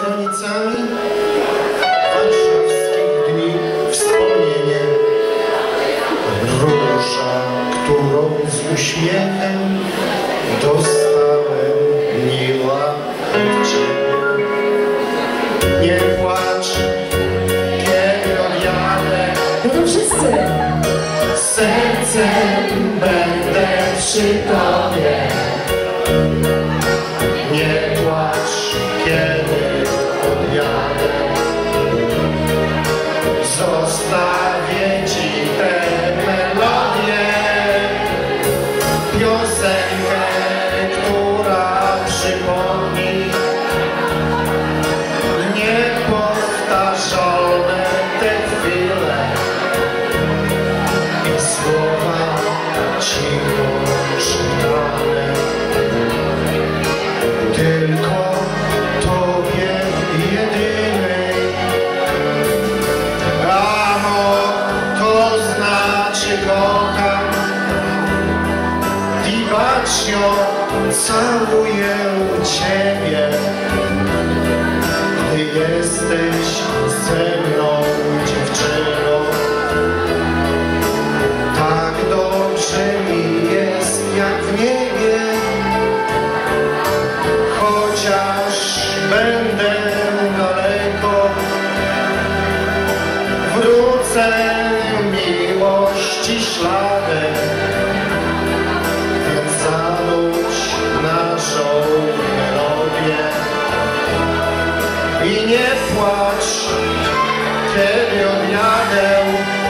stronicami warszawskich dni wspomnienie. Róża, którą z uśmiechem dostałem, miła od ciebie. Nie płacz, kiedy odjadę. No to wszyscy. Sercem będę przy tobie. Nie płacz, kiedy odjadę. Zostawię ci tę melodię, piosenkę, która przypomni niepowtarzalne te chwile i słowa cicho szeptane. Tylko tobie jedynej. Amor to znaczy kocham. Vivaccio, całuję ciebie, gdy jesteś ze mną, dziewczyno. Tak dobrze mi jest jak w niebie. Chociaż będę daleko, wrócę miłości śladem, więc zanudź naszą melodię i nie płacz, kiedy odjadę.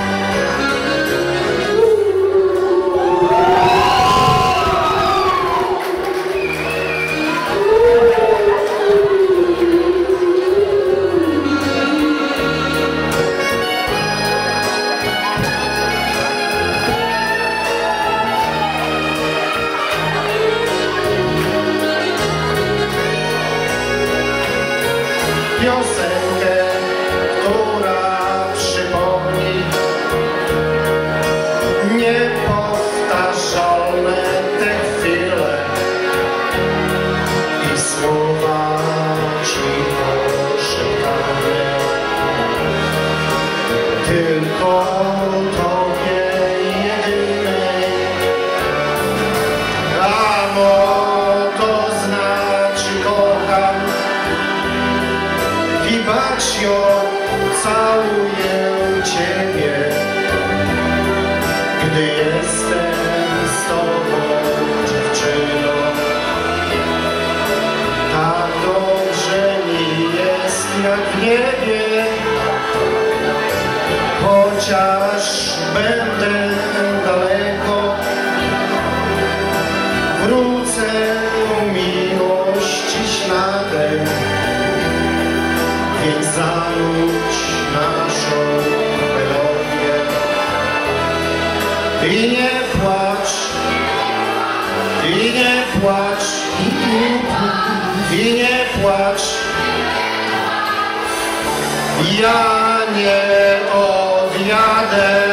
Piosenkę, która przypomni niepowtarzalne te chwile i słowa cicho szeptane. Tylko tobie jedynej. Amor to znaczy kocham. Vivaccio, całuję ciebie, gdy jestem z tobą, dziewczyno. Tak dobrze mi jest jak w niebie, chociaż będę daleko, wrócę miłości śladem, więc zanudź naszą melodię i nie płacz, i nie płacz, i nie płacz. Ja nie odjadę.